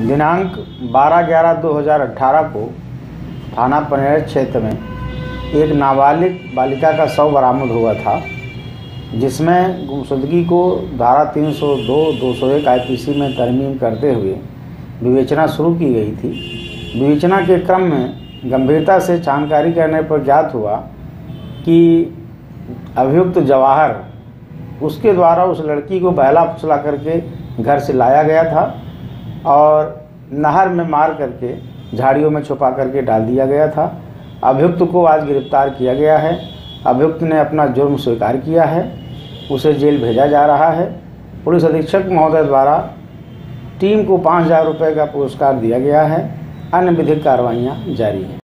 दिनांक 12/11/2018 को थाना पनेर क्षेत्र में एक नाबालिग बालिका का शव बरामद हुआ था, जिसमें गुमशुदगी को धारा 302-201 आईपीसी में तरमीम करते हुए विवेचना शुरू की गई थी। विवेचना के क्रम में गंभीरता से जानकारी करने पर ज्ञात हुआ कि अभियुक्त जवाहर उसके द्वारा उस लड़की को बहला फुसला करके घर से लाया गया था और नहर में मार करके झाड़ियों में छुपा करके डाल दिया गया था। अभियुक्त को आज गिरफ्तार किया गया है। अभियुक्त ने अपना जुर्म स्वीकार किया है, उसे जेल भेजा जा रहा है। पुलिस अधीक्षक महोदय द्वारा टीम को 5000 रुपये का पुरस्कार दिया गया है। अन्य विधिक कार्रवाइयाँ जारी हैं।